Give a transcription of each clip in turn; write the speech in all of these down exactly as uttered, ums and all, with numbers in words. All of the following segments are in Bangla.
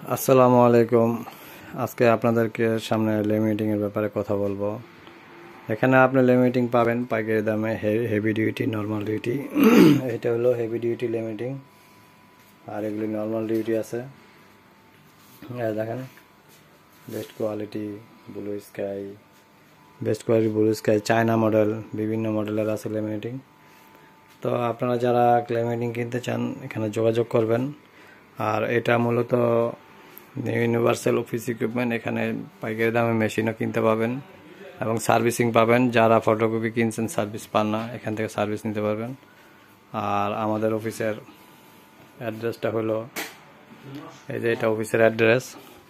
আসসালামু আলাইকুম। আজকে আপনাদেরকে সামনে লেমিটিং এর ব্যাপারে কথা বলবো। এখানে আপনি লেমিটিং পাবেন পাইকারি দামে, হেভি ডিউটি, নরমাল ডিউটি। এটা হলো হেভি ডিউটি লেমিটিং, আর এগুলি নরমাল ডিউটি আছে। দেখেন, best quality blue sky, best quality blue sky, China model, বিভিন্ন মডেলের আছে লেমিটিং। তো আপনারা যারা লেমিটিং কিনতে চান এখানে যোগাযোগ করবেন। আর এটা মূলত ইউনিভার্সাল অফিস ইকুইপমেন্ট। এখানে পাইকারি দামে মেশিনও কিনতে পাবেন এবং সার্ভিসিং পাবেন। যারা ফটোকপি কিনছেন সার্ভিস পান না, এখান থেকে সার্ভিস নিতে পারবেন। আর আমাদের অফিসের অ্যাড্রেসটা হলো এই যে, এটা অফিসের অ্যাড্রেস।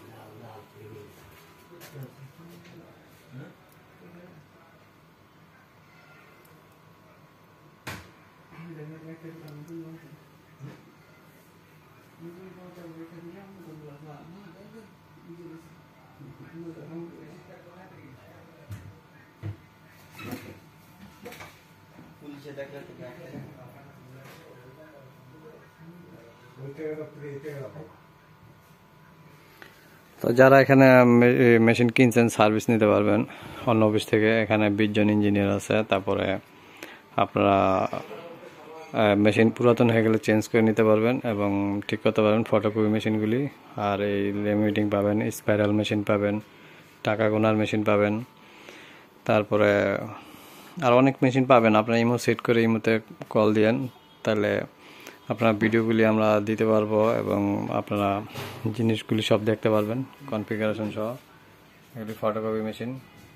তো যারা এখানে মেশিন কিনছেন সার্ভিস নিতে পারবেন অন্য অফিস থেকে। এখানে বিশ জন ইঞ্জিনিয়ার আছে। তারপরে আপনারা মেশিন পুরাতন হয়ে গেলে চেঞ্জ করে নিতে পারবেন এবং ঠিক করতে পারবেন ফটোকপি মেশিনগুলি। আর এই লেমিটিং পাবেন, স্পাইরাল মেশিন পাবেন, টাকা গোনার মেশিন পাবেন, তারপরে আর অনেক মেশিন পাবেন। আপনারা ইমো সেট করে ইমোতে কল দিয়েন, তাহলে আপনার ভিডিওগুলি আমরা দিতে পারবো এবং আপনারা জিনিসগুলি সব দেখতে পারবেন, কনফিগারেশন সহ। এগুলি ফটোকপি মেশিন।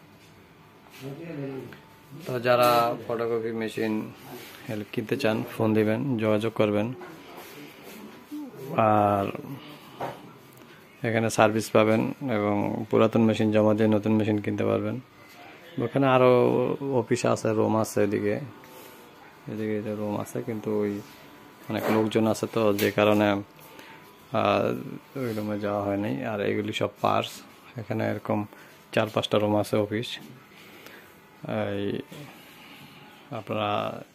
তো যারা ফটোকপি মেশিন কিনতে চান ফোন দিবেন, যোগাযোগ করবেন। আর এখানে সার্ভিস পাবেন এবং পুরাতন মেশিন জমা দিয়ে নতুন মেশিন কিনতে পারবেন। ওখানে আরও অফিস আছে, রুম আছে, এদিকে এদিকে রুম আছে, কিন্তু ওই অনেক লোকজন আছে, তো যে কারণে ওই রুমে যাওয়া হয়নি। আর এগুলি সব পার্টস। এখানে এরকম চার পাঁচটা রুম আছে অফিস। এই আপনারা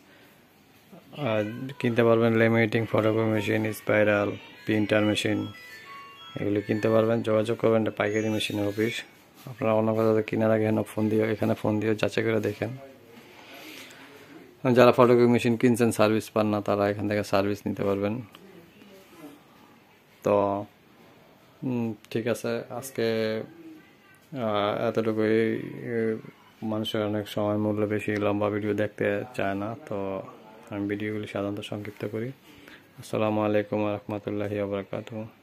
কিনতে পারবেন laminating, photocopy machine, spiral, printer machine, এগুলি কিনতে পারবেন। যোগাযোগ করবেন, পাইকারি মেশিনের অফিস। আপনারা অন্য কোথাও কেনার আগে এখানে ফোন দিয়ে এখানে ফোন দিয়ে যাচাই করে দেখেন। যারা ফটোকপি মেশিন কিনছেন সার্ভিস পান না, তারা এখান থেকে সার্ভিস নিতে পারবেন। তো ঠিক আছে, আজকে এতটুকুই। মানুষের অনেক সময় মূল্য বেশি, লম্বা ভিডিও দেখতে চায় না, তো আমি ভিডিওগুলি সাধারণত সংক্ষিপ্ত করি। আসসালামু আলাইকুম ওয়া রাহমাতুল্লাহি ওয়া বারাকাতুহু।